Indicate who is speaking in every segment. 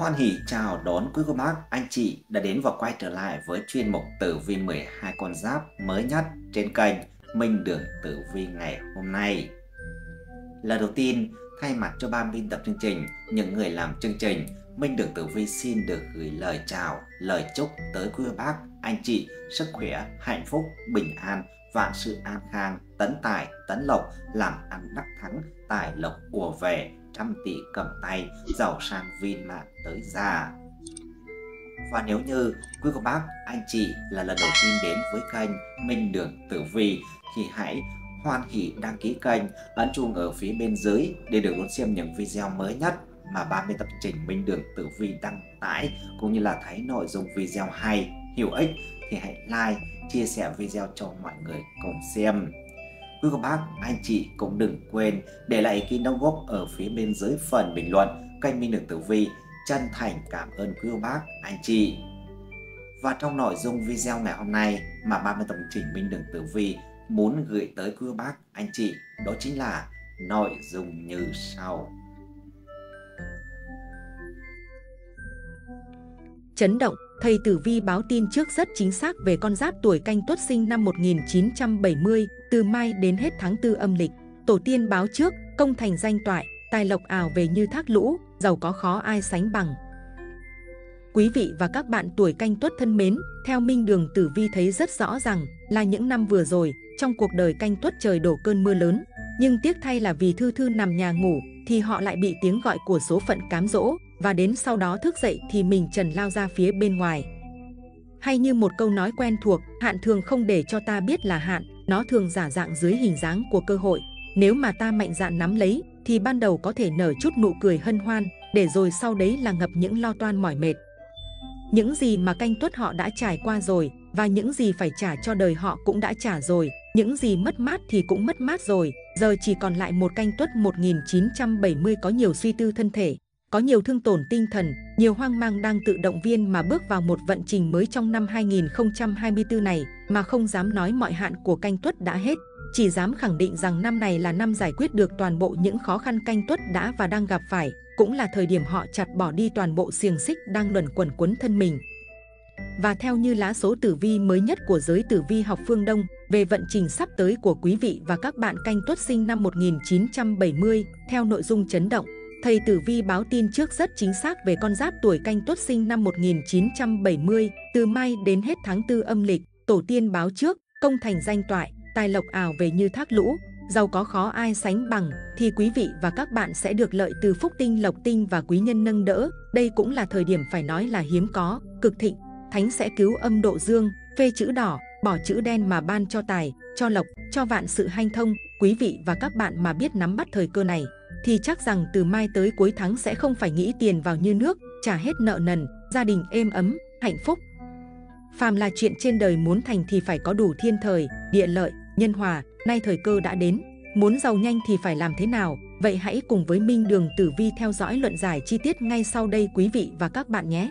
Speaker 1: Hoan hỉ chào đón quý cô bác, anh chị đã đến và quay trở lại với chuyên mục tử vi 12 con giáp mới nhất trên kênh Minh Đường Tử Vi ngày hôm nay. Lần đầu tiên, thay mặt cho ban biên tập chương trình, những người làm chương trình, Minh Đường Tử Vi xin được gửi lời chào, lời chúc tới quý cô bác, anh chị sức khỏe, hạnh phúc, bình an, vạn sự an khang, tấn tài, tấn lộc, làm ăn đắc thắng, tài lộc ùa về, trăm tỷ cầm tay, giàu sang viên mãn tới già. Và nếu như quý cô bác, anh chị là lần đầu tiên đến với kênh Minh Đường Tử Vi thì hãy hoan hỉ đăng ký kênh, ấn chuông ở phía bên dưới để được đón xem những video mới nhất mà ban biên tập chương trình Minh Đường Tử Vi đăng tải, cũng như là thấy nội dung video hay, hữu ích thì hãy like, chia sẻ video cho mọi người cùng xem. Quý cô bác, anh chị cũng đừng quên để lại ý kiến đóng góp ở phía bên dưới phần bình luận kênh Minh Đường Tử Vi. Chân thành cảm ơn quý cô bác, anh chị. Và trong nội dung video ngày hôm nay mà ban biên tập chương trình Minh Đường Tử Vi muốn gửi tới quý cô bác, anh chị, đó chính là nội dung như sau.
Speaker 2: Chấn động, thầy Tử Vi báo tin trước rất chính xác về con giáp tuổi Canh Tuất sinh năm 1970, từ mai đến hết tháng 4 âm lịch. Tổ tiên báo trước, công thành danh toại, tài lộc ào về như thác lũ, giàu có khó ai sánh bằng. Quý vị và các bạn tuổi Canh Tuất thân mến, theo Minh Đường Tử Vi thấy rất rõ rằng là những năm vừa rồi, trong cuộc đời Canh Tuất trời đổ cơn mưa lớn. Nhưng tiếc thay là vì thư thư nằm nhà ngủ thì họ lại bị tiếng gọi của số phận cám dỗ, và đến sau đó thức dậy thì mình trần lao ra phía bên ngoài. Hay như một câu nói quen thuộc, hạn thường không để cho ta biết là hạn, nó thường giả dạng dưới hình dáng của cơ hội. Nếu mà ta mạnh dạn nắm lấy thì ban đầu có thể nở chút nụ cười hân hoan, để rồi sau đấy là ngập những lo toan mỏi mệt. Những gì mà Canh Tuất họ đã trải qua rồi, và những gì phải trả cho đời họ cũng đã trả rồi, những gì mất mát thì cũng mất mát rồi, giờ chỉ còn lại một Canh Tuất 1970 có nhiều suy tư thân thể, có nhiều thương tổn tinh thần, nhiều hoang mang đang tự động viên mà bước vào một vận trình mới trong năm 2024 này, mà không dám nói mọi hạn của Canh Tuất đã hết, chỉ dám khẳng định rằng năm này là năm giải quyết được toàn bộ những khó khăn Canh Tuất đã và đang gặp phải, cũng là thời điểm họ chặt bỏ đi toàn bộ xiềng xích đang luẩn quẩn quấn thân mình. Và theo như lá số tử vi mới nhất của giới tử vi học phương Đông về vận trình sắp tới của quý vị và các bạn Canh Tuất sinh năm 1970, theo nội dung chấn động, thầy tử vi báo tin trước rất chính xác về con giáp tuổi Canh Tuất sinh năm 1970, từ mai đến hết tháng 4 âm lịch. Tổ tiên báo trước, công thành danh toại, tài lộc ào về như thác lũ, giàu có khó ai sánh bằng, thì quý vị và các bạn sẽ được lợi từ phúc tinh, lộc tinh và quý nhân nâng đỡ. Đây cũng là thời điểm phải nói là hiếm có, cực thịnh. Thánh sẽ cứu âm độ dương, phê chữ đỏ, bỏ chữ đen mà ban cho tài, cho lộc, cho vạn sự hanh thông. Quý vị và các bạn mà biết nắm bắt thời cơ này thì chắc rằng từ mai tới cuối tháng sẽ không phải nghĩ tiền vào như nước, trả hết nợ nần, gia đình êm ấm, hạnh phúc. Phàm là chuyện trên đời muốn thành thì phải có đủ thiên thời, địa lợi, nhân hòa. Nay thời cơ đã đến, muốn giàu nhanh thì phải làm thế nào? Vậy hãy cùng với Minh Đường Tử Vi theo dõi luận giải chi tiết ngay sau đây quý vị và các bạn nhé.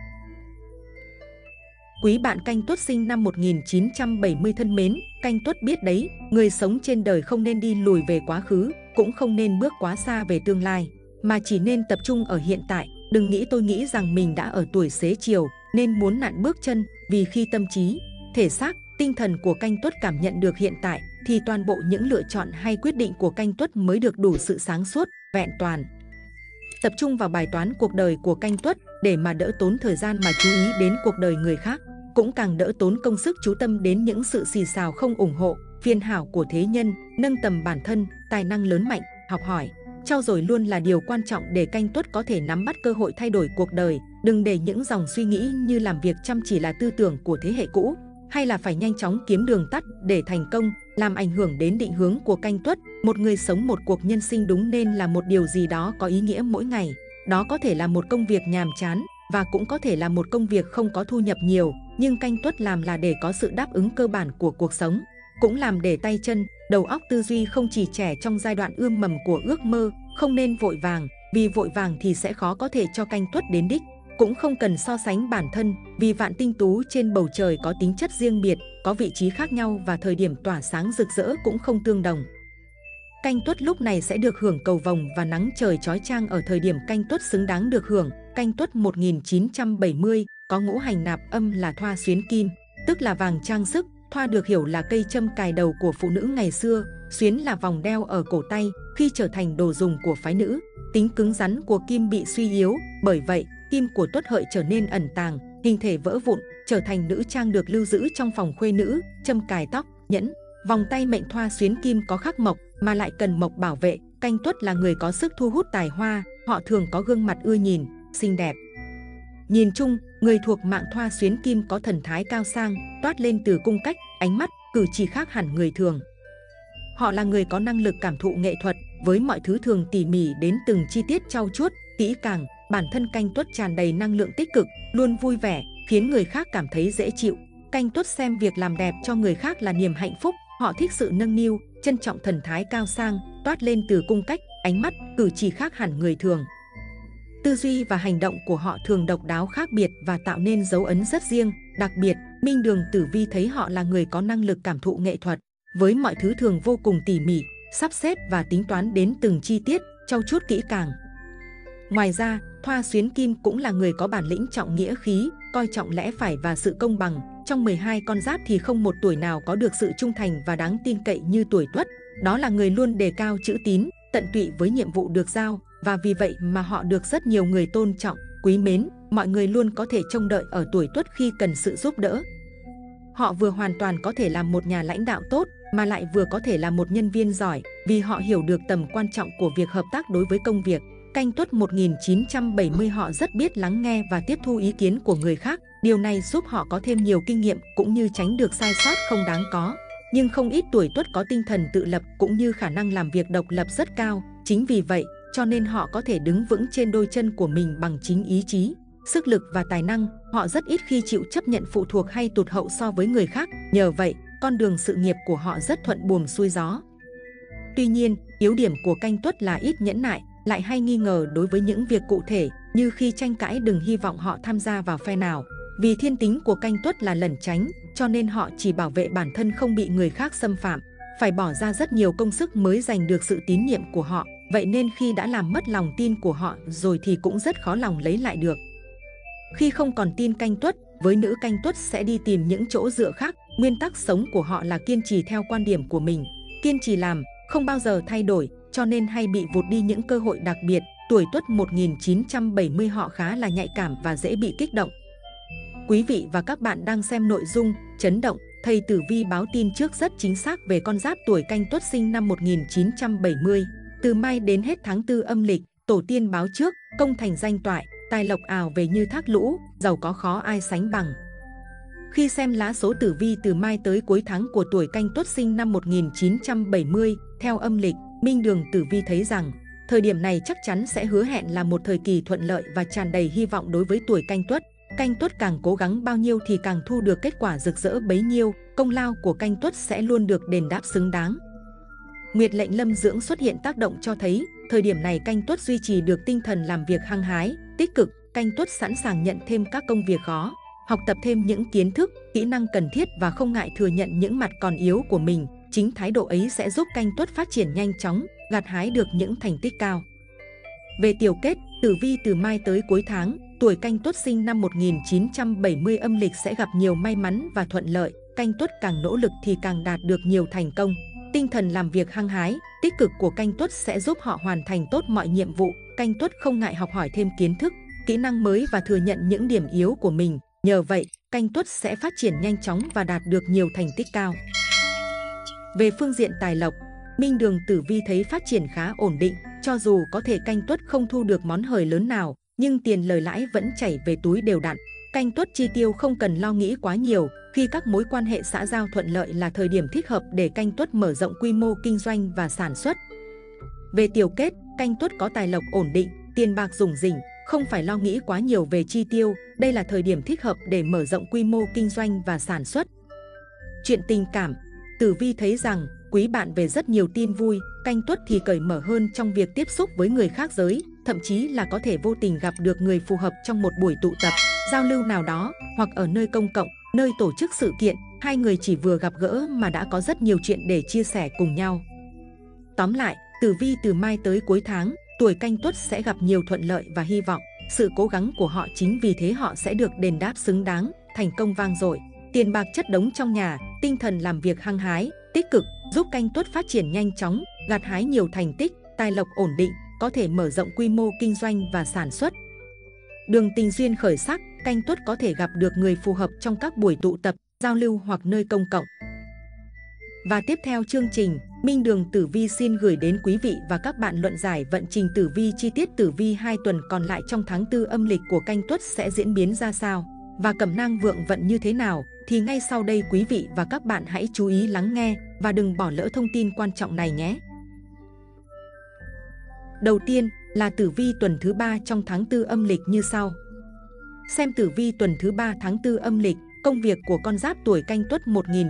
Speaker 2: Quý bạn Canh Tuất sinh năm 1970 thân mến, Canh Tuất biết đấy, người sống trên đời không nên đi lùi về quá khứ, cũng không nên bước quá xa về tương lai, mà chỉ nên tập trung ở hiện tại. Đừng nghĩ tôi nghĩ rằng mình đã ở tuổi xế chiều nên muốn nặn bước chân, vì khi tâm trí, thể xác, tinh thần của Canh Tuất cảm nhận được hiện tại thì toàn bộ những lựa chọn hay quyết định của Canh Tuất mới được đủ sự sáng suốt, vẹn toàn. Tập trung vào bài toán cuộc đời của Canh Tuất để mà đỡ tốn thời gian mà chú ý đến cuộc đời người khác, cũng càng đỡ tốn công sức chú tâm đến những sự xì xào không ủng hộ, phiền hảo của thế nhân. Nâng tầm bản thân, tài năng lớn mạnh, học hỏi, trau dồi luôn là điều quan trọng để Canh Tuất có thể nắm bắt cơ hội thay đổi cuộc đời. Đừng để những dòng suy nghĩ như làm việc chăm chỉ là tư tưởng của thế hệ cũ, hay là phải nhanh chóng kiếm đường tắt để thành công, làm ảnh hưởng đến định hướng của Canh Tuất. Một người sống một cuộc nhân sinh đúng nên là một điều gì đó có ý nghĩa mỗi ngày. Đó có thể là một công việc nhàm chán, và cũng có thể là một công việc không có thu nhập nhiều, nhưng Canh Tuất làm là để có sự đáp ứng cơ bản của cuộc sống, cũng làm để tay chân, đầu óc tư duy không chỉ trẻ trong giai đoạn ươm mầm của ước mơ. Không nên vội vàng, vì vội vàng thì sẽ khó có thể cho Canh Tuất đến đích. Cũng không cần so sánh bản thân, vì vạn tinh tú trên bầu trời có tính chất riêng biệt, có vị trí khác nhau và thời điểm tỏa sáng rực rỡ cũng không tương đồng. Canh Tuất lúc này sẽ được hưởng cầu vồng và nắng trời chói chang ở thời điểm Canh Tuất xứng đáng được hưởng. Canh Tuất 1970 có ngũ hành nạp âm là thoa xuyến kim, tức là vàng trang sức. Thoa được hiểu là cây châm cài đầu của phụ nữ ngày xưa, xuyến là vòng đeo ở cổ tay khi trở thành đồ dùng của phái nữ. Tính cứng rắn của kim bị suy yếu, bởi vậy kim của Tuất Hợi trở nên ẩn tàng, hình thể vỡ vụn, trở thành nữ trang được lưu giữ trong phòng khuê nữ. Châm cài tóc, nhẫn, vòng tay mệnh thoa xuyến kim có khắc mộc mà lại cần mộc bảo vệ. Canh Tuất là người có sức thu hút tài hoa, họ thường có gương mặt ưa nhìn, xinh đẹp. Nhìn chung, người thuộc mạng thoa xuyến kim có thần thái cao sang, toát lên từ cung cách, ánh mắt, cử chỉ khác hẳn người thường. Họ là người có năng lực cảm thụ nghệ thuật, với mọi thứ thường tỉ mỉ đến từng chi tiết trau chuốt, kỹ càng. Bản thân Canh Tuất tràn đầy năng lượng tích cực, luôn vui vẻ, khiến người khác cảm thấy dễ chịu. Canh Tuất xem việc làm đẹp cho người khác là niềm hạnh phúc, họ thích sự nâng niu, trân trọng thần thái cao sang, toát lên từ cung cách, ánh mắt, cử chỉ khác hẳn người thường. Tư duy và hành động của họ thường độc đáo khác biệt và tạo nên dấu ấn rất riêng. Đặc biệt, Minh Đường Tử Vi thấy họ là người có năng lực cảm thụ nghệ thuật, với mọi thứ thường vô cùng tỉ mỉ, sắp xếp và tính toán đến từng chi tiết, trau chuốt kỹ càng. Ngoài ra, thoa xuyến kim cũng là người có bản lĩnh trọng nghĩa khí, coi trọng lẽ phải và sự công bằng. Trong 12 con giáp thì không một tuổi nào có được sự trung thành và đáng tin cậy như tuổi Tuất. Đó là người luôn đề cao chữ tín, tận tụy với nhiệm vụ được giao, và vì vậy mà họ được rất nhiều người tôn trọng, quý mến. Mọi người luôn có thể trông đợi ở tuổi Tuất khi cần sự giúp đỡ. Họ vừa hoàn toàn có thể làm một nhà lãnh đạo tốt, mà lại vừa có thể là một nhân viên giỏi, vì họ hiểu được tầm quan trọng của việc hợp tác đối với công việc. Canh Tuất 1970 họ rất biết lắng nghe và tiếp thu ý kiến của người khác. Điều này giúp họ có thêm nhiều kinh nghiệm cũng như tránh được sai sót không đáng có. Nhưng không ít tuổi Tuất có tinh thần tự lập cũng như khả năng làm việc độc lập rất cao. Chính vì vậy, cho nên họ có thể đứng vững trên đôi chân của mình bằng chính ý chí, sức lực và tài năng. Họ rất ít khi chịu chấp nhận phụ thuộc hay tụt hậu so với người khác. Nhờ vậy, con đường sự nghiệp của họ rất thuận buồm xuôi gió. Tuy nhiên, yếu điểm của Canh Tuất là ít nhẫn nại, lại hay nghi ngờ đối với những việc cụ thể, như khi tranh cãi đừng hy vọng họ tham gia vào phe nào. Vì thiên tính của Canh Tuất là lẩn tránh, cho nên họ chỉ bảo vệ bản thân không bị người khác xâm phạm, phải bỏ ra rất nhiều công sức mới giành được sự tín nhiệm của họ. Vậy nên khi đã làm mất lòng tin của họ rồi thì cũng rất khó lòng lấy lại được. Khi không còn tin Canh Tuất, với nữ Canh Tuất sẽ đi tìm những chỗ dựa khác. Nguyên tắc sống của họ là kiên trì theo quan điểm của mình, kiên trì làm, không bao giờ thay đổi, cho nên hay bị vụt đi những cơ hội đặc biệt. Tuổi Tuất 1970 họ khá là nhạy cảm và dễ bị kích động. Quý vị và các bạn đang xem nội dung chấn động, thầy tử vi báo tin trước rất chính xác về con giáp tuổi Canh Tuất sinh năm 1970. Từ mai đến hết tháng 4 âm lịch, tổ tiên báo trước, công thành danh toại, tài lộc ào về như thác lũ, giàu có khó ai sánh bằng. Khi xem lá số tử vi từ mai tới cuối tháng của tuổi Canh Tuất sinh năm 1970, theo âm lịch, Minh Đường Tử Vi thấy rằng, thời điểm này chắc chắn sẽ hứa hẹn là một thời kỳ thuận lợi và tràn đầy hy vọng đối với tuổi Canh Tuất. Canh Tuất càng cố gắng bao nhiêu thì càng thu được kết quả rực rỡ bấy nhiêu, công lao của Canh Tuất sẽ luôn được đền đáp xứng đáng. Nguyệt lệnh lâm dưỡng xuất hiện tác động cho thấy, thời điểm này Canh Tuất duy trì được tinh thần làm việc hăng hái, tích cực. Canh Tuất sẵn sàng nhận thêm các công việc khó, học tập thêm những kiến thức, kỹ năng cần thiết và không ngại thừa nhận những mặt còn yếu của mình. Chính thái độ ấy sẽ giúp Canh Tuất phát triển nhanh chóng, gặt hái được những thành tích cao. Về tiểu kết, tử vi từ mai tới cuối tháng, tuổi Canh Tuất sinh năm 1970 âm lịch sẽ gặp nhiều may mắn và thuận lợi. Canh Tuất càng nỗ lực thì càng đạt được nhiều thành công. Tinh thần làm việc hăng hái, tích cực của Canh Tuất sẽ giúp họ hoàn thành tốt mọi nhiệm vụ. Canh Tuất không ngại học hỏi thêm kiến thức, kỹ năng mới và thừa nhận những điểm yếu của mình. Nhờ vậy, Canh Tuất sẽ phát triển nhanh chóng và đạt được nhiều thành tích cao. Về phương diện tài lộc, Minh Đường Tử Vi thấy phát triển khá ổn định. Cho dù có thể Canh Tuất không thu được món hời lớn nào, nhưng tiền lời lãi vẫn chảy về túi đều đặn. Canh Tuất chi tiêu không cần lo nghĩ quá nhiều, khi các mối quan hệ xã giao thuận lợi là thời điểm thích hợp để Canh Tuất mở rộng quy mô kinh doanh và sản xuất. Về tiểu kết, Canh Tuất có tài lộc ổn định, tiền bạc rủng rỉnh, không phải lo nghĩ quá nhiều về chi tiêu. Đây là thời điểm thích hợp để mở rộng quy mô kinh doanh và sản xuất. Chuyện tình cảm, Tử Vi thấy rằng quý bạn về rất nhiều tin vui. Canh Tuất thì cởi mở hơn trong việc tiếp xúc với người khác giới, thậm chí là có thể vô tình gặp được người phù hợp trong một buổi tụ tập, giao lưu nào đó, hoặc ở nơi công cộng, nơi tổ chức sự kiện. Hai người chỉ vừa gặp gỡ mà đã có rất nhiều chuyện để chia sẻ cùng nhau. Tóm lại, tử vi từ mai tới cuối tháng, tuổi Canh Tuất sẽ gặp nhiều thuận lợi và hy vọng. Sự cố gắng của họ chính vì thế họ sẽ được đền đáp xứng đáng, thành công vang dội. Tiền bạc chất đống trong nhà, tinh thần làm việc hăng hái, tích cực, giúp Canh Tuất phát triển nhanh chóng, gặt hái nhiều thành tích, tài lộc ổn định, có thể mở rộng quy mô kinh doanh và sản xuất. Đường tình duyên khởi sắc, Canh Tuất có thể gặp được người phù hợp trong các buổi tụ tập, giao lưu hoặc nơi công cộng. Và tiếp theo chương trình, Minh Đường Tử Vi xin gửi đến quý vị và các bạn luận giải vận trình tử vi chi tiết tử vi 2 tuần còn lại trong tháng 4 âm lịch của Canh Tuất sẽ diễn biến ra sao và cẩm nang vượng vận như thế nào thì ngay sau đây quý vị và các bạn hãy chú ý lắng nghe và đừng bỏ lỡ thông tin quan trọng này nhé. Đầu tiên là tử vi tuần thứ 3 trong tháng 4 âm lịch như sau. Xem tử vi tuần thứ 3 tháng 4 âm lịch, công việc của con giáp tuổi Canh Tuất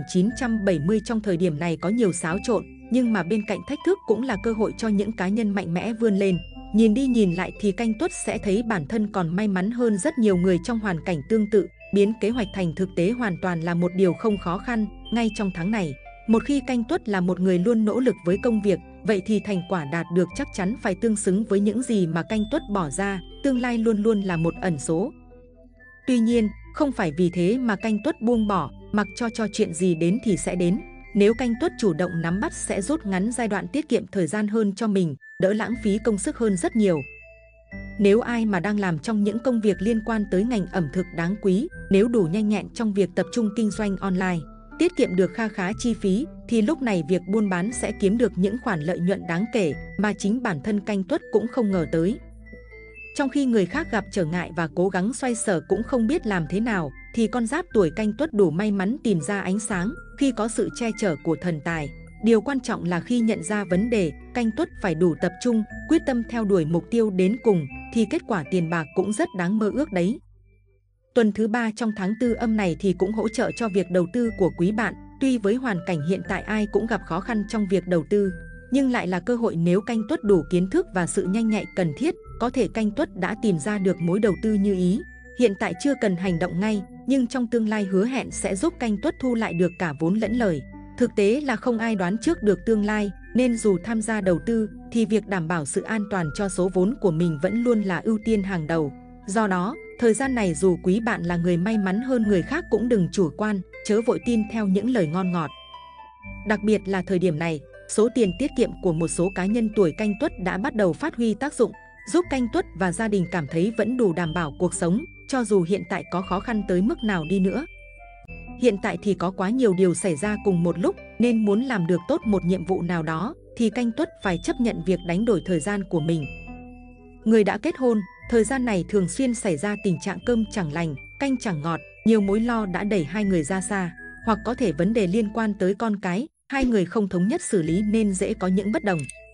Speaker 2: 1970 trong thời điểm này có nhiều xáo trộn, nhưng mà bên cạnh thách thức cũng là cơ hội cho những cá nhân mạnh mẽ vươn lên. Nhìn đi nhìn lại thì Canh Tuất sẽ thấy bản thân còn may mắn hơn rất nhiều người trong hoàn cảnh tương tự, biến kế hoạch thành thực tế hoàn toàn là một điều không khó khăn ngay trong tháng này. Một khi Canh Tuất là một người luôn nỗ lực với công việc, vậy thì thành quả đạt được chắc chắn phải tương xứng với những gì mà Canh Tuất bỏ ra, tương lai luôn luôn là một ẩn số. Tuy nhiên, không phải vì thế mà Canh Tuất buông bỏ, mặc cho chuyện gì đến thì sẽ đến. Nếu Canh Tuất chủ động nắm bắt sẽ rút ngắn giai đoạn, tiết kiệm thời gian hơn cho mình, đỡ lãng phí công sức hơn rất nhiều. Nếu ai mà đang làm trong những công việc liên quan tới ngành ẩm thực đáng quý, nếu đủ nhanh nhẹn trong việc tập trung kinh doanh online, tiết kiệm được kha khá chi phí, thì lúc này việc buôn bán sẽ kiếm được những khoản lợi nhuận đáng kể mà chính bản thân Canh Tuất cũng không ngờ tới. Trong khi người khác gặp trở ngại và cố gắng xoay sở cũng không biết làm thế nào, thì con giáp tuổi Canh Tuất đủ may mắn tìm ra ánh sáng khi có sự che chở của thần tài. Điều quan trọng là khi nhận ra vấn đề, Canh Tuất phải đủ tập trung, quyết tâm theo đuổi mục tiêu đến cùng, thì kết quả tiền bạc cũng rất đáng mơ ước đấy. Tuần thứ 3 trong tháng 4 âm này thì cũng hỗ trợ cho việc đầu tư của quý bạn. Tuy với hoàn cảnh hiện tại ai cũng gặp khó khăn trong việc đầu tư, nhưng lại là cơ hội nếu Canh Tuất đủ kiến thức và sự nhanh nhạy cần thiết, có thể Canh Tuất đã tìm ra được mối đầu tư như ý. Hiện tại chưa cần hành động ngay, nhưng trong tương lai hứa hẹn sẽ giúp Canh Tuất thu lại được cả vốn lẫn lời. Thực tế là không ai đoán trước được tương lai, nên dù tham gia đầu tư thì việc đảm bảo sự an toàn cho số vốn của mình vẫn luôn là ưu tiên hàng đầu. Do đó, thời gian này dù quý bạn là người may mắn hơn người khác cũng đừng chủ quan, chớ vội tin theo những lời ngon ngọt. Đặc biệt là thời điểm này, số tiền tiết kiệm của một số cá nhân tuổi Canh Tuất đã bắt đầu phát huy tác dụng, giúp Canh Tuất và gia đình cảm thấy vẫn đủ đảm bảo cuộc sống, cho dù hiện tại có khó khăn tới mức nào đi nữa. Hiện tại thì có quá nhiều điều xảy ra cùng một lúc, nên muốn làm được tốt một nhiệm vụ nào đó, thì Canh Tuất phải chấp nhận việc đánh đổi thời gian của mình. Người đã kết hôn, thời gian này thường xuyên xảy ra tình trạng cơm chẳng lành, canh chẳng ngọt, nhiều mối lo đã đẩy hai người ra xa, hoặc có thể vấn đề liên quan tới con cái, hai người không thống nhất xử lý nên dễ có những bất đồng.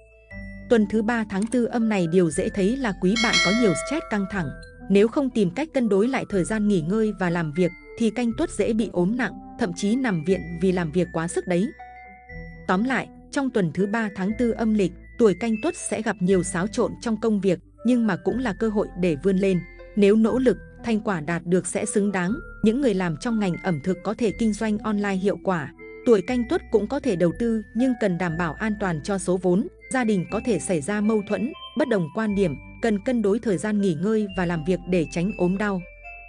Speaker 2: Tuần thứ 3 tháng 4 âm này điều dễ thấy là quý bạn có nhiều stress căng thẳng. Nếu không tìm cách cân đối lại thời gian nghỉ ngơi và làm việc thì Canh Tuất dễ bị ốm nặng, thậm chí nằm viện vì làm việc quá sức đấy. Tóm lại, trong tuần thứ 3 tháng 4 âm lịch, tuổi Canh Tuất sẽ gặp nhiều xáo trộn trong công việc, nhưng mà cũng là cơ hội để vươn lên. Nếu nỗ lực, thành quả đạt được sẽ xứng đáng. Những người làm trong ngành ẩm thực có thể kinh doanh online hiệu quả. Tuổi Canh Tuất cũng có thể đầu tư nhưng cần đảm bảo an toàn cho số vốn. Gia đình có thể xảy ra mâu thuẫn, bất đồng quan điểm, cần cân đối thời gian nghỉ ngơi và làm việc để tránh ốm đau.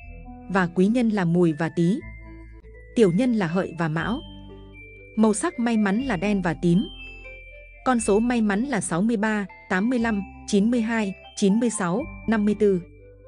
Speaker 2: Và quý nhân là Mùi và Tý. Tiểu nhân là Hợi và Mão. Màu sắc may mắn là đen và tím. Con số may mắn là 63, 85, 92, 96, 54.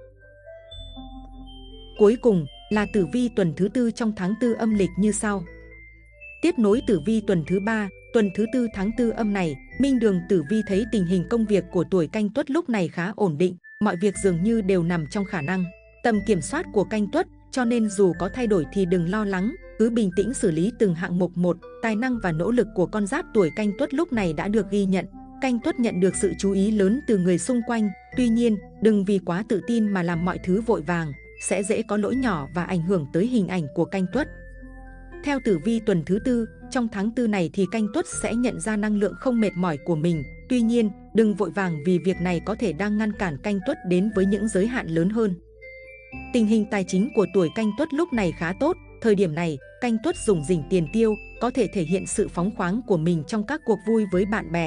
Speaker 2: Cuối cùng là tử vi tuần thứ 4 trong tháng 4 âm lịch như sau. Tiếp nối tử vi tuần thứ 3, tuần thứ 4 tháng 4 âm này, Minh Đường tử vi thấy tình hình công việc của tuổi Canh Tuất lúc này khá ổn định, mọi việc dường như đều nằm trong khả năng tầm kiểm soát của Canh Tuất, cho nên dù có thay đổi thì đừng lo lắng, cứ bình tĩnh xử lý từng hạng mục một. Tài năng và nỗ lực của con giáp tuổi Canh Tuất lúc này đã được ghi nhận. Canh Tuất nhận được sự chú ý lớn từ người xung quanh, tuy nhiên, đừng vì quá tự tin mà làm mọi thứ vội vàng, sẽ dễ có lỗi nhỏ và ảnh hưởng tới hình ảnh của Canh Tuất. Theo tử vi tuần thứ 4, trong tháng 4 này thì Canh Tuất sẽ nhận ra năng lượng không mệt mỏi của mình. Tuy nhiên, đừng vội vàng vì việc này có thể đang ngăn cản Canh Tuất đến với những giới hạn lớn hơn. Tình hình tài chính của tuổi Canh Tuất lúc này khá tốt. Thời điểm này, Canh Tuất dùng rỉnh tiền tiêu, có thể thể hiện sự phóng khoáng của mình trong các cuộc vui với bạn bè.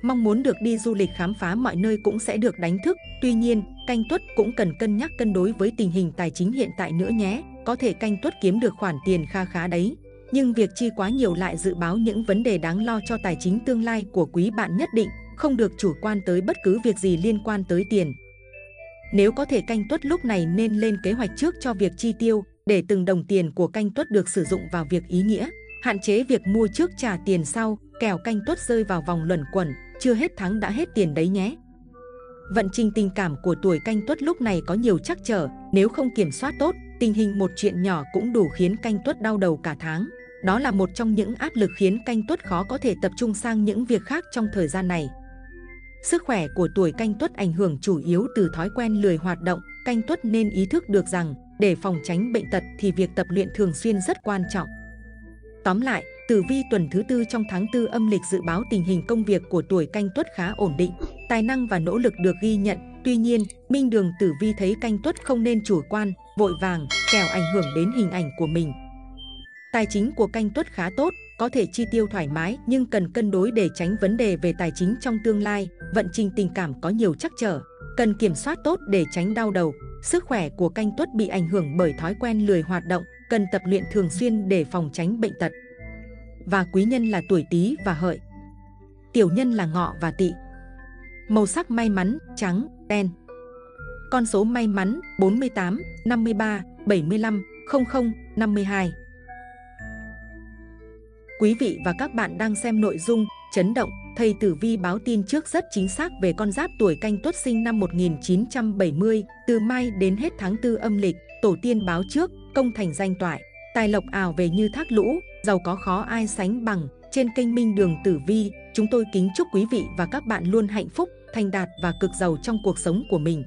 Speaker 2: Mong muốn được đi du lịch khám phá mọi nơi cũng sẽ được đánh thức. Tuy nhiên, Canh Tuất cũng cần cân nhắc cân đối với tình hình tài chính hiện tại nữa nhé. Có thể Canh Tuất kiếm được khoản tiền kha khá đấy. Nhưng việc chi quá nhiều lại dự báo những vấn đề đáng lo cho tài chính tương lai của quý bạn nhất định. Không được chủ quan tới bất cứ việc gì liên quan tới tiền. Nếu có thể, Canh Tuất lúc này nên lên kế hoạch trước cho việc chi tiêu, để từng đồng tiền của Canh Tuất được sử dụng vào việc ý nghĩa. Hạn chế việc mua trước trả tiền sau, kẻo Canh Tuất rơi vào vòng luẩn quẩn, chưa hết tháng đã hết tiền đấy nhé. Vận trình tình cảm của tuổi Canh Tuất lúc này có nhiều trắc trở, nếu không kiểm soát tốt, tình hình một chuyện nhỏ cũng đủ khiến Canh Tuất đau đầu cả tháng. Đó là một trong những áp lực khiến Canh Tuất khó có thể tập trung sang những việc khác trong thời gian này. Sức khỏe của tuổi Canh Tuất ảnh hưởng chủ yếu từ thói quen lười hoạt động. Canh Tuất nên ý thức được rằng, để phòng tránh bệnh tật thì việc tập luyện thường xuyên rất quan trọng. Tóm lại, tử vi tuần thứ tư trong tháng 4 âm lịch dự báo tình hình công việc của tuổi Canh Tuất khá ổn định, tài năng và nỗ lực được ghi nhận. Tuy nhiên, Minh Đường tử vi thấy Canh Tuất không nên chủ quan, vội vàng, kẻo ảnh hưởng đến hình ảnh của mình. Tài chính của Canh Tuất khá tốt, có thể chi tiêu thoải mái nhưng cần cân đối để tránh vấn đề về tài chính trong tương lai. Vận trình tình cảm có nhiều trắc trở, cần kiểm soát tốt để tránh đau đầu. Sức khỏe của Canh Tuất bị ảnh hưởng bởi thói quen lười hoạt động, cần tập luyện thường xuyên để phòng tránh bệnh tật. Và quý nhân là tuổi Tý và Hợi. Tiểu nhân là Ngọ và Tỵ. Màu sắc may mắn trắng, đen. Con số may mắn 48, 53, 75, 00, 52. Quý vị và các bạn đang xem nội dung Chấn động, thầy tử vi báo tin trước rất chính xác về con giáp tuổi Canh Tuất sinh năm 1970, từ mai đến hết tháng 4 âm lịch. Tổ tiên báo trước, công thành danh toại, tài lộc ào về như thác lũ, giàu có khó ai sánh bằng. Trên kênh Minh Đường tử vi, chúng tôi kính chúc quý vị và các bạn luôn hạnh phúc, thành đạt và cực giàu trong cuộc sống của mình.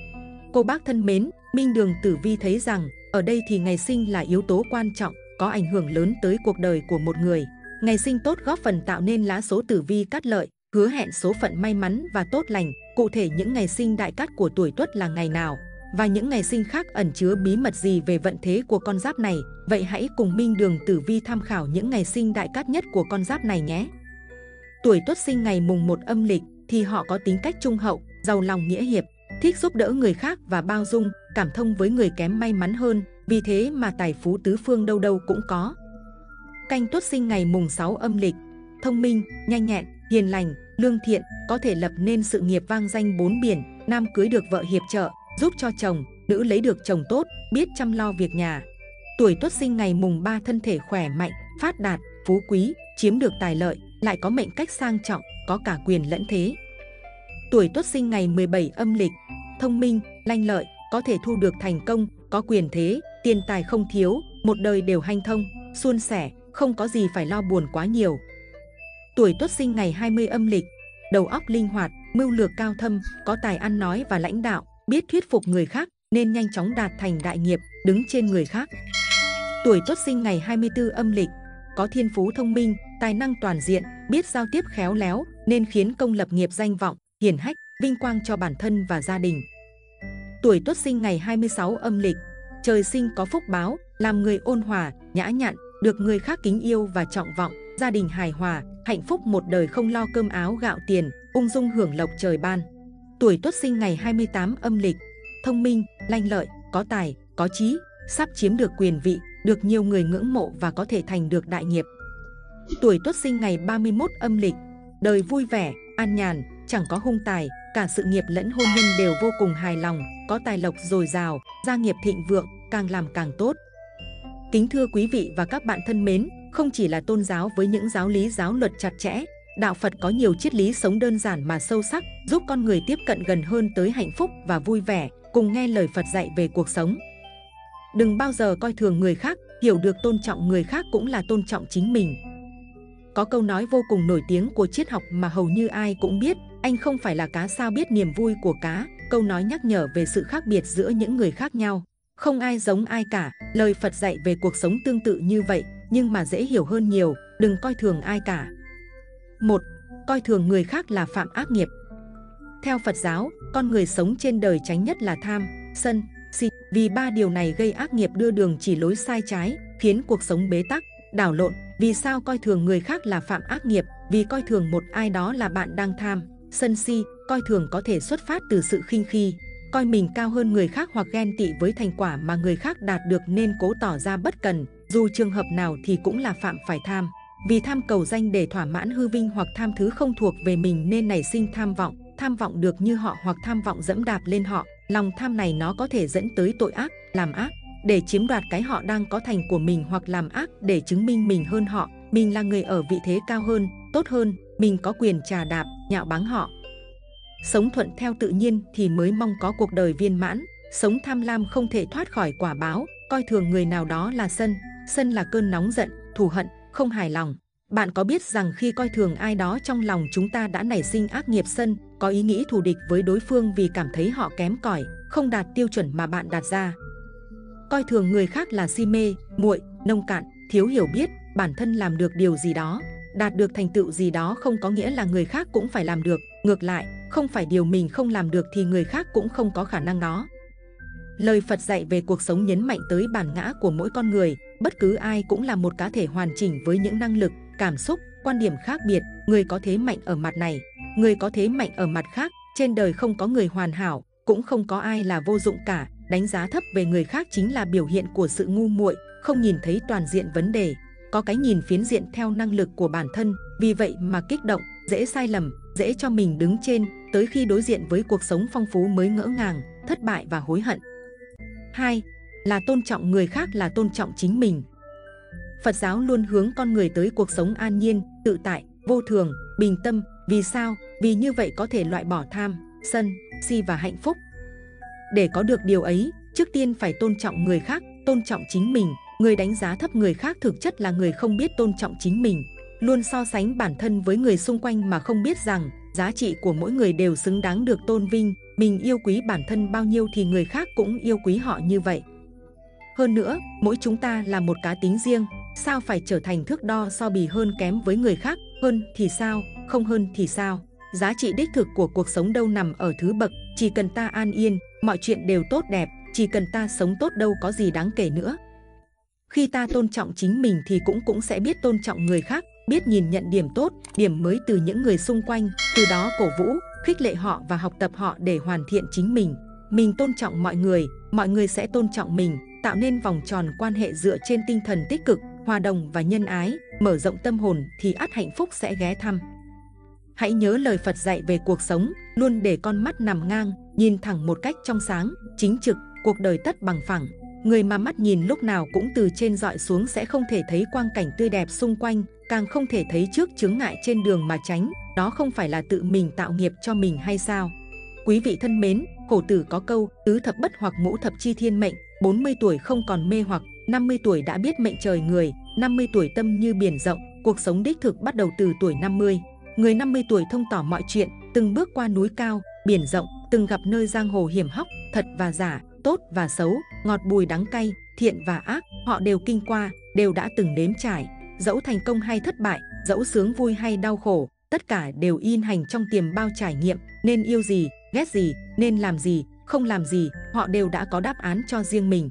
Speaker 2: Cô bác thân mến, Minh Đường tử vi thấy rằng, ở đây thì ngày sinh là yếu tố quan trọng, có ảnh hưởng lớn tới cuộc đời của một người. Ngày sinh tốt góp phần tạo nên lá số tử vi cát lợi, hứa hẹn số phận may mắn và tốt lành. Cụ thể những ngày sinh đại cát của tuổi Tuất là ngày nào? Và những ngày sinh khác ẩn chứa bí mật gì về vận thế của con giáp này? Vậy hãy cùng Minh Đường tử vi tham khảo những ngày sinh đại cát nhất của con giáp này nhé. Tuổi Tuất sinh ngày mùng 1 âm lịch thì họ có tính cách trung hậu, giàu lòng nghĩa hiệp, thích giúp đỡ người khác và bao dung, cảm thông với người kém may mắn hơn. Vì thế mà tài phú tứ phương đâu đâu cũng có. Canh Tuất sinh ngày mùng 6 âm lịch, thông minh, nhanh nhẹn, hiền lành, lương thiện, có thể lập nên sự nghiệp vang danh bốn biển. Nam cưới được vợ hiệp trợ, giúp cho chồng, nữ lấy được chồng tốt, biết chăm lo việc nhà. Tuổi Tuất sinh ngày mùng 3 thân thể khỏe mạnh, phát đạt, phú quý, chiếm được tài lợi, lại có mệnh cách sang trọng, có cả quyền lẫn thế. Tuổi Tuất sinh ngày 17 âm lịch, thông minh, lanh lợi, có thể thu được thành công, có quyền thế, tiền tài không thiếu, một đời đều hanh thông, suôn sẻ, không có gì phải lo buồn quá nhiều. Tuổi Tuất sinh ngày 20 âm lịch, đầu óc linh hoạt, mưu lược cao thâm, có tài ăn nói và lãnh đạo, biết thuyết phục người khác nên nhanh chóng đạt thành đại nghiệp, đứng trên người khác. Tuổi Tuất sinh ngày 24 âm lịch, có thiên phú thông minh, tài năng toàn diện, biết giao tiếp khéo léo nên khiến công lập nghiệp danh vọng, hiển hách, vinh quang cho bản thân và gia đình. Tuổi Tuất sinh ngày 26 âm lịch, trời sinh có phúc báo, làm người ôn hòa, nhã nhặn, được người khác kính yêu và trọng vọng, gia đình hài hòa, hạnh phúc một đời không lo cơm áo gạo tiền, ung dung hưởng lộc trời ban. Tuổi Tuất sinh ngày 28 âm lịch, thông minh, lanh lợi, có tài, có trí, sắp chiếm được quyền vị, được nhiều người ngưỡng mộ và có thể thành được đại nghiệp. Tuổi Tuất sinh ngày 31 âm lịch, đời vui vẻ, an nhàn, chẳng có hung tài, cả sự nghiệp lẫn hôn nhân đều vô cùng hài lòng, có tài lộc dồi dào, gia nghiệp thịnh vượng, càng làm càng tốt. Kính thưa quý vị và các bạn thân mến, không chỉ là tôn giáo với những giáo lý giáo luật chặt chẽ, đạo Phật có nhiều triết lý sống đơn giản mà sâu sắc, giúp con người tiếp cận gần hơn tới hạnh phúc và vui vẻ, cùng nghe lời Phật dạy về cuộc sống. Đừng bao giờ coi thường người khác, hiểu được tôn trọng người khác cũng là tôn trọng chính mình. Có câu nói vô cùng nổi tiếng của triết học mà hầu như ai cũng biết, anh không phải là cá sao biết niềm vui của cá. Câu nói nhắc nhở về sự khác biệt giữa những người khác nhau. Không ai giống ai cả, lời Phật dạy về cuộc sống tương tự như vậy, nhưng mà dễ hiểu hơn nhiều, đừng coi thường ai cả. 1. Coi thường người khác là phạm ác nghiệp. Theo Phật giáo, con người sống trên đời tránh nhất là tham, sân, si, vì ba điều này gây ác nghiệp đưa đường chỉ lối sai trái, khiến cuộc sống bế tắc. Đảo lộn, vì sao coi thường người khác là phạm ác nghiệp, vì coi thường một ai đó là bạn đang tham, sân si, coi thường có thể xuất phát từ sự khinh khi, coi mình cao hơn người khác hoặc ghen tị với thành quả mà người khác đạt được nên cố tỏ ra bất cần, dù trường hợp nào thì cũng là phạm phải tham. Vì tham cầu danh để thỏa mãn hư vinh hoặc tham thứ không thuộc về mình nên nảy sinh tham vọng được như họ hoặc tham vọng dẫm đạp lên họ. Lòng tham này nó có thể dẫn tới tội ác, làm ác để chiếm đoạt cái họ đang có thành của mình, hoặc làm ác để chứng minh mình hơn họ, mình là người ở vị thế cao hơn, tốt hơn, mình có quyền trà đạp, nhạo báng họ. Sống thuận theo tự nhiên thì mới mong có cuộc đời viên mãn. Sống tham lam không thể thoát khỏi quả báo. Coi thường người nào đó là sân là cơn nóng giận, thù hận, không hài lòng. Bạn có biết rằng khi coi thường ai đó, trong lòng chúng ta đã nảy sinh ác nghiệp sân, có ý nghĩ thù địch với đối phương vì cảm thấy họ kém cỏi, không đạt tiêu chuẩn mà bạn đặt ra. Coi thường người khác là si mê, muội, nông cạn, thiếu hiểu biết. Bản thân làm được điều gì đó, đạt được thành tựu gì đó không có nghĩa là người khác cũng phải làm được. Ngược lại, không phải điều mình không làm được thì người khác cũng không có khả năng đó. Lời Phật dạy về cuộc sống nhấn mạnh tới bản ngã của mỗi con người. Bất cứ ai cũng là một cá thể hoàn chỉnh với những năng lực, cảm xúc, quan điểm khác biệt. Người có thế mạnh ở mặt này, người có thế mạnh ở mặt khác. Trên đời không có người hoàn hảo, cũng không có ai là vô dụng cả. Đánh giá thấp về người khác chính là biểu hiện của sự ngu muội, không nhìn thấy toàn diện vấn đề, có cái nhìn phiến diện theo năng lực của bản thân. Vì vậy mà kích động, dễ sai lầm, dễ cho mình đứng trên, tới khi đối diện với cuộc sống phong phú mới ngỡ ngàng, thất bại và hối hận. 2. Là tôn trọng người khác là tôn trọng chính mình. Phật giáo luôn hướng con người tới cuộc sống an nhiên, tự tại, vô thường, bình tâm. Vì sao? Vì như vậy có thể loại bỏ tham, sân, si và hạnh phúc. Để có được điều ấy, trước tiên phải tôn trọng người khác, tôn trọng chính mình. Người đánh giá thấp người khác thực chất là người không biết tôn trọng chính mình, luôn so sánh bản thân với người xung quanh mà không biết rằng giá trị của mỗi người đều xứng đáng được tôn vinh. Mình yêu quý bản thân bao nhiêu thì người khác cũng yêu quý họ như vậy. Hơn nữa, mỗi chúng ta là một cá tính riêng, sao phải trở thành thước đo so bì hơn kém với người khác? Hơn thì sao, không hơn thì sao? Giá trị đích thực của cuộc sống đâu nằm ở thứ bậc, chỉ cần ta an yên, mọi chuyện đều tốt đẹp, chỉ cần ta sống tốt đâu có gì đáng kể nữa. Khi ta tôn trọng chính mình thì cũng sẽ biết tôn trọng người khác, biết nhìn nhận điểm tốt, điểm mới từ những người xung quanh, từ đó cổ vũ, khích lệ họ và học tập họ để hoàn thiện chính mình. Mình tôn trọng mọi người sẽ tôn trọng mình, tạo nên vòng tròn quan hệ dựa trên tinh thần tích cực, hòa đồng và nhân ái, mở rộng tâm hồn thì ắt hạnh phúc sẽ ghé thăm. Hãy nhớ lời Phật dạy về cuộc sống, luôn để con mắt nằm ngang, nhìn thẳng một cách trong sáng, chính trực, cuộc đời tất bằng phẳng. Người mà mắt nhìn lúc nào cũng từ trên dọi xuống sẽ không thể thấy quang cảnh tươi đẹp xung quanh, càng không thể thấy trước chướng ngại trên đường mà tránh. Đó không phải là tự mình tạo nghiệp cho mình hay sao? Quý vị thân mến, khổ tử có câu tứ thập bất hoặc ngũ thập chi thiên mệnh. 40 tuổi không còn mê hoặc, 50 tuổi đã biết mệnh trời người, 50 tuổi tâm như biển rộng. Cuộc sống đích thực bắt đầu từ tuổi 50. Người 50 tuổi thông tỏ mọi chuyện, từng bước qua núi cao, biển rộng, từng gặp nơi giang hồ hiểm hóc, thật và giả, tốt và xấu, ngọt bùi đắng cay, thiện và ác, họ đều kinh qua, đều đã từng nếm trải. Dẫu thành công hay thất bại, dẫu sướng vui hay đau khổ, tất cả đều in hành trong tiềm bao trải nghiệm. Nên yêu gì, ghét gì, nên làm gì, không làm gì, họ đều đã có đáp án cho riêng mình.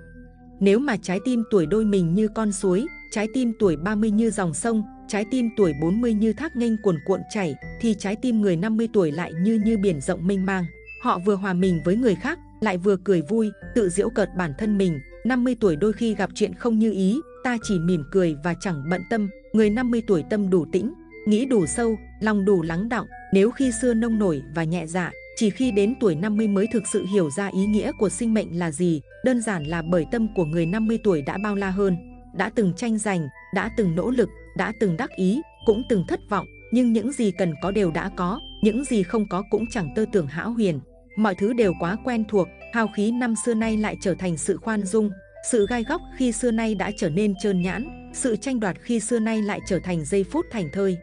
Speaker 2: Nếu mà trái tim tuổi đôi mình như con suối, trái tim tuổi 30 như dòng sông, trái tim tuổi 40 như thác nghênh cuồn cuộn chảy, thì trái tim người 50 tuổi lại như biển rộng mênh mang. Họ vừa hòa mình với người khác, lại vừa cười vui, tự giễu cợt bản thân mình. 50 tuổi đôi khi gặp chuyện không như ý, ta chỉ mỉm cười và chẳng bận tâm. Người 50 tuổi tâm đủ tĩnh, nghĩ đủ sâu, lòng đủ lắng đọng. Nếu khi xưa nông nổi và nhẹ dạ, chỉ khi đến tuổi 50 mới thực sự hiểu ra ý nghĩa của sinh mệnh là gì. Đơn giản là bởi tâm của người 50 tuổi đã bao la hơn, đã từng tranh giành, đã từng nỗ lực, đã từng đắc ý, cũng từng thất vọng. Nhưng những gì cần có đều đã có, những gì không có cũng chẳng tơ tưởng hão huyền. Mọi thứ đều quá quen thuộc, hào khí năm xưa nay lại trở thành sự khoan dung, sự gai góc khi xưa nay đã trở nên trơn nhãn, sự tranh đoạt khi xưa nay lại trở thành giây phút thành thơi.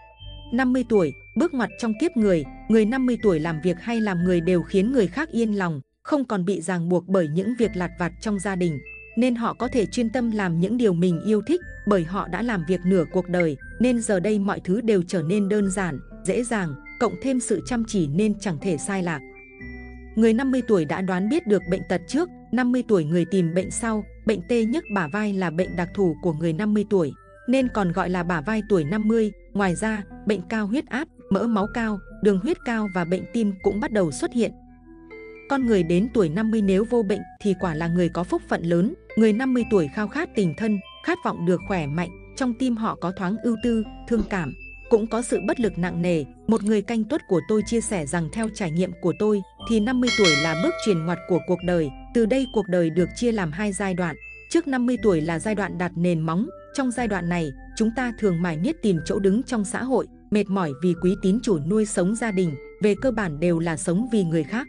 Speaker 2: 50 tuổi, bước ngoặt trong kiếp người 50 tuổi làm việc hay làm người đều khiến người khác yên lòng, không còn bị ràng buộc bởi những việc lặt vặt trong gia đình, nên họ có thể chuyên tâm làm những điều mình yêu thích, bởi họ đã làm việc nửa cuộc đời, nên giờ đây mọi thứ đều trở nên đơn giản, dễ dàng, cộng thêm sự chăm chỉ nên chẳng thể sai lạc. Người 50 tuổi đã đoán biết được bệnh tật trước, 50 tuổi người tìm bệnh sau, bệnh tê nhức bả vai là bệnh đặc thù của người 50 tuổi, nên còn gọi là bả vai tuổi 50. Ngoài ra, bệnh cao huyết áp, mỡ máu cao, đường huyết cao và bệnh tim cũng bắt đầu xuất hiện. Con người đến tuổi 50 nếu vô bệnh thì quả là người có phúc phận lớn. Người 50 tuổi khao khát tình thân, khát vọng được khỏe mạnh, trong tim họ có thoáng ưu tư, thương cảm, cũng có sự bất lực nặng nề. Một người canh tuất của tôi chia sẻ rằng theo trải nghiệm của tôi thì 50 tuổi là bước chuyển ngoặt của cuộc đời. Từ đây cuộc đời được chia làm hai giai đoạn. Trước 50 tuổi là giai đoạn đặt nền móng. Trong giai đoạn này, chúng ta thường mải miết tìm chỗ đứng trong xã hội, mệt mỏi vì quý tín chủ nuôi sống gia đình, về cơ bản đều là sống vì người khác.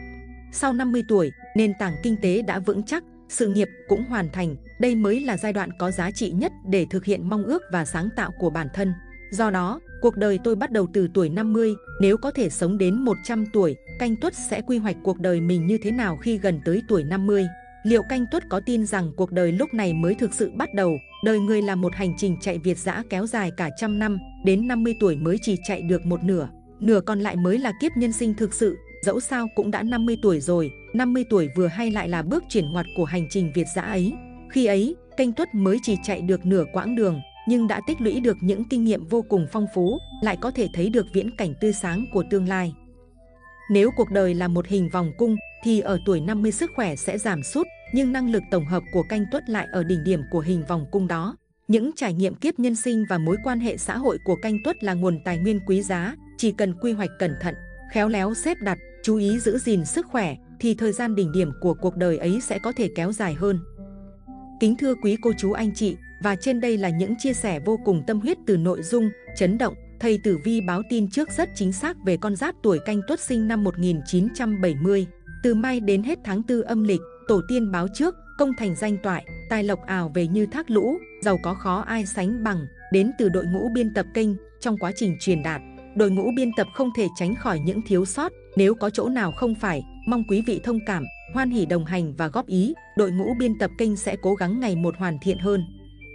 Speaker 2: Sau 50 tuổi, nền tảng kinh tế đã vững chắc, sự nghiệp cũng hoàn thành, đây mới là giai đoạn có giá trị nhất để thực hiện mong ước và sáng tạo của bản thân. Do đó, cuộc đời tôi bắt đầu từ tuổi 50, nếu có thể sống đến 100 tuổi, canh tuất sẽ quy hoạch cuộc đời mình như thế nào khi gần tới tuổi 50. Liệu canh tuất có tin rằng cuộc đời lúc này mới thực sự bắt đầu? Đời người là một hành trình chạy việt dã kéo dài cả trăm năm, đến 50 tuổi mới chỉ chạy được một nửa, nửa còn lại mới là kiếp nhân sinh thực sự. Dẫu sao cũng đã 50 tuổi rồi, 50 tuổi vừa hay lại là bước chuyển ngoặt của hành trình việt dã ấy. Khi ấy, canh tuất mới chỉ chạy được nửa quãng đường, nhưng đã tích lũy được những kinh nghiệm vô cùng phong phú, lại có thể thấy được viễn cảnh tươi sáng của tương lai. Nếu cuộc đời là một hình vòng cung, thì ở tuổi 50 sức khỏe sẽ giảm sút, nhưng năng lực tổng hợp của canh tuất lại ở đỉnh điểm của hình vòng cung đó. Những trải nghiệm kiếp nhân sinh và mối quan hệ xã hội của canh tuất là nguồn tài nguyên quý giá, chỉ cần quy hoạch cẩn thận, khéo léo xếp đặt, chú ý giữ gìn sức khỏe, thì thời gian đỉnh điểm của cuộc đời ấy sẽ có thể kéo dài hơn. Kính thưa quý cô chú anh chị, và trên đây là những chia sẻ vô cùng tâm huyết từ nội dung chấn động. Thầy Tử Vi báo tin trước rất chính xác về con giáp tuổi Canh Tuất sinh năm 1970. Từ Mai đến hết tháng 4 âm lịch, tổ tiên báo trước, công thành danh toại, tài lộc ào về như thác lũ, giàu có khó ai sánh bằng. Đến từ đội ngũ biên tập kênh, trong quá trình truyền đạt, đội ngũ biên tập không thể tránh khỏi những thiếu sót. Nếu có chỗ nào không phải, mong quý vị thông cảm, hoan hỉ đồng hành và góp ý. Đội ngũ biên tập kênh sẽ cố gắng ngày một hoàn thiện hơn.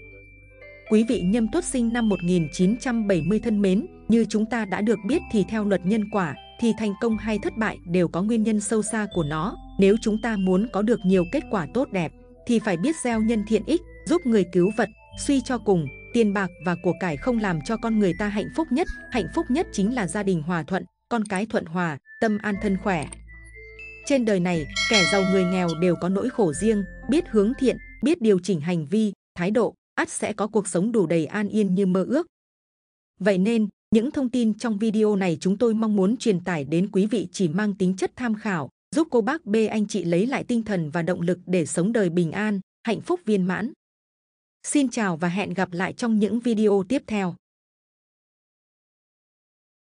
Speaker 2: Quý vị Nhâm Tuất sinh năm 1970 thân mến, như chúng ta đã được biết thì theo luật nhân quả, thì thành công hay thất bại đều có nguyên nhân sâu xa của nó. Nếu chúng ta muốn có được nhiều kết quả tốt đẹp, thì phải biết gieo nhân thiện ích, giúp người cứu vật. Suy cho cùng, tiền bạc và của cải không làm cho con người ta hạnh phúc nhất. Hạnh phúc nhất chính là gia đình hòa thuận, con cái thuận hòa, tâm an thân khỏe. Trên đời này, kẻ giàu người nghèo đều có nỗi khổ riêng, biết hướng thiện, biết điều chỉnh hành vi, thái độ, ắt sẽ có cuộc sống đủ đầy an yên như mơ ước. Vậy nên, những thông tin trong video này chúng tôi mong muốn truyền tải đến quý vị chỉ mang tính chất tham khảo, giúp cô bác anh chị lấy lại tinh thần và động lực để sống đời bình an, hạnh phúc viên mãn. Xin chào và hẹn gặp lại trong những video tiếp theo.